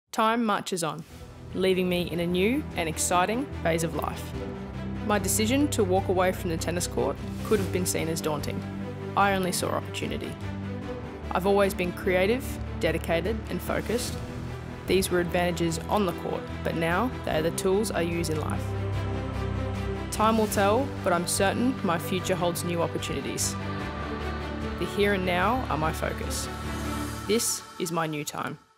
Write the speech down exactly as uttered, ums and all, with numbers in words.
Time marches on, leaving me in a new and exciting phase of life. My decision to walk away from the tennis court could have been seen as daunting. I only saw opportunity. I've always been creative, dedicated and focused. These were advantages on the court, but now they are the tools I use in life. Time will tell, but I'm certain my future holds new opportunities. The here and now are my focus. This is my new time.